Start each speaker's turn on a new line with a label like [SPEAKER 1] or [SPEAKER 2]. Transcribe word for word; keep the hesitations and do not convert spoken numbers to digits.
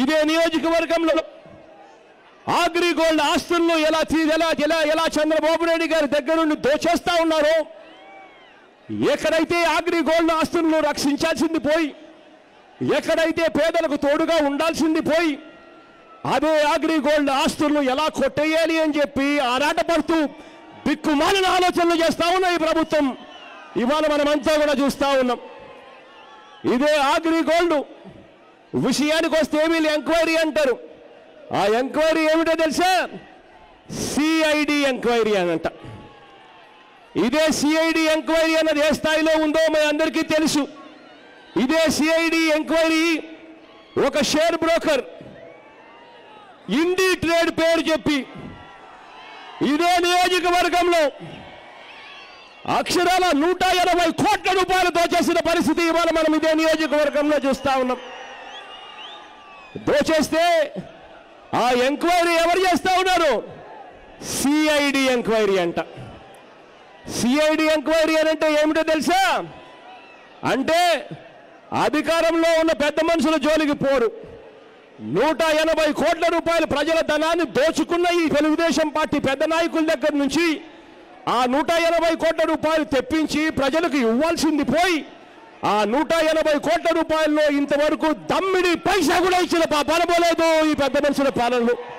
[SPEAKER 1] ఇదే నియోజకవర్గంలో అగ్రిగోల్డ్ ఆస్తులను ఎలా ఎలా ఎలా ఎలా చంద్రబాబు నాయుడు గారి దగ్గర నుండి దోచేస్తా ఉన్నారో, ఎక్కడైతే అగ్రిగోల్డ్ ఆస్తులను రక్షించాల్సింది పోయి, ఎక్కడైతే పేదలకు తోడుగా ఉండాల్సింది పోయి, అదే అగ్రిగోల్డ్ ఆస్తులను ఎలా కొట్టేయాలి అని చెప్పి ఆరాటపడుతూ దిక్కుమాలిన ఆలోచనలు చేస్తా ఉన్న ఈ ప్రభుత్వం ఇవాళ మనమంతా కూడా చూస్తా ఉన్నాం. ఇదే అగ్రిగోల్డ్ విషయానికి వస్తే వీళ్ళు ఎంక్వైరీ అంటారు. ఆ ఎంక్వైరీ ఏమిటో తెలుసా? సిఐడి ఎంక్వైరీ అనంట. ఇదే సిఐడి ఎంక్వైరీ అన్నది ఏ స్థాయిలో ఉందో మీ అందరికీ తెలుసు. ఇదే సిఐడి ఎంక్వైరీ ఒక షేర్ బ్రోకర్ ఇండి ట్రేడ్ పేరు చెప్పి ఇదే నియోజకవర్గంలో అక్షరాల నూట ఎనభై కోట్ల రూపాయలు దోచేసిన పరిస్థితి ఇవాళ మనం ఇదే నియోజకవర్గంలో చూస్తా ఉన్నాం. దోచేస్తే ఆ ఎంక్వైరీ ఎవరు చేస్తా ఉన్నారు? సిఐడి ఎంక్వైరీ అంట. సిఐడి ఎంక్వైరీ అని అంటే ఏమిటో తెలుసా? అంటే అధికారంలో ఉన్న పెద్ద మనుషుల జోలికి పోరు. నూట ఎనభై కోట్ల రూపాయలు ప్రజల ధనాన్ని దోచుకున్న ఈ తెలుగుదేశం పార్టీ పెద్ద నాయకుల దగ్గర నుంచి ఆ నూట ఎనభై కోట్ల రూపాయలు తెప్పించి ప్రజలకు ఇవ్వాల్సింది పోయి ఆ నూట ఎనభై కోట్ల రూపాయల్లో ఇంతవరకు దమ్మిడి పైసా కూడా ఇచ్చిన పాలనలేదు ఈ పెద్ద మనుషుల పాలనలో.